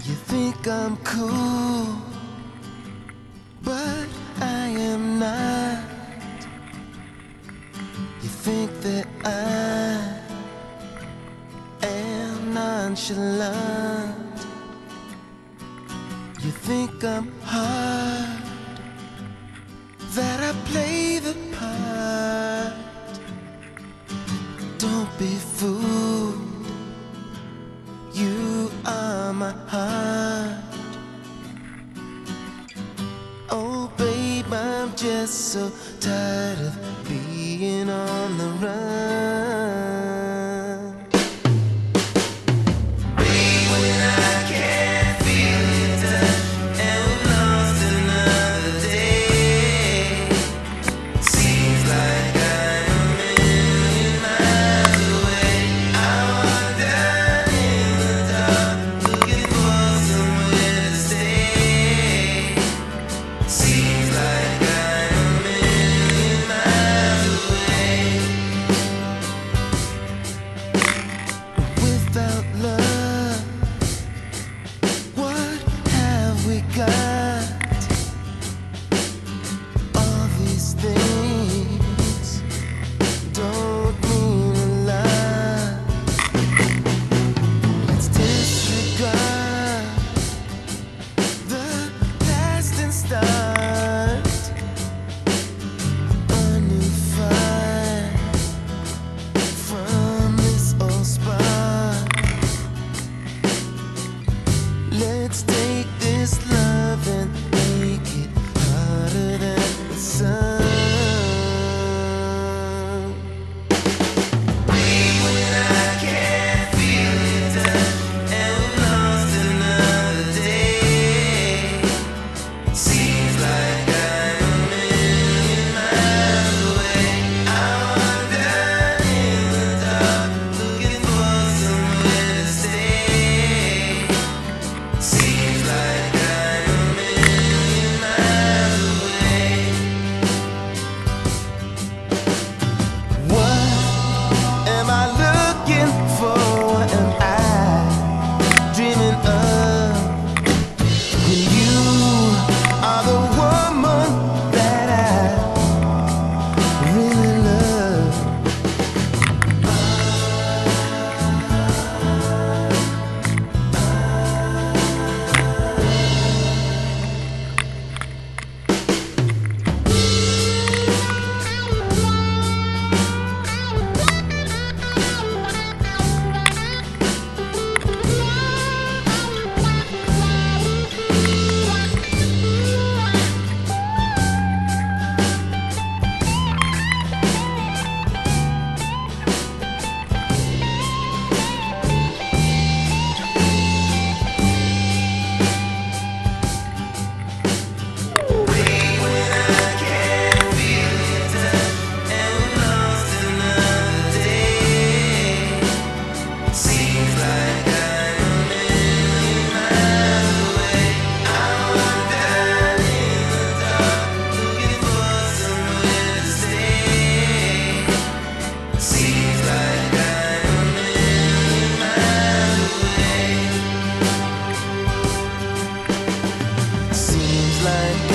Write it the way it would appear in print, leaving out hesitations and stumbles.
You think I'm cool, but I am not. You think that I am nonchalant. You think I'm hard, that I play the part. Don't be fooled, you are my heart. Oh babe, I'm just so tired of being on the run. Babe, when I can't feel your touch and we've lost another day, seems like I'm a million miles away. I walk down in the dark, looking for somewhere to stay. Seems like I'm a million miles away. Without love, what have we got? All these things don't mean a lot. Let's disregard the past and start a new fight from this old spot. Let's take this love and make it hotter than the sun. Babe, when I can't feel your touch and we've lost another day, seems like I'm a million miles away. I walk down in the dark, looking for somewhere to stay. Seems like I'm a million miles away. What am I looking for? What am I dreaming of? When you are the woman that I really love. Babe, when I can't feel your touch and we've lost another day, seems like I'm a million miles away. I walk down in the dark, looking for somewhere to stay. Seems like I'm a million miles away. Seems like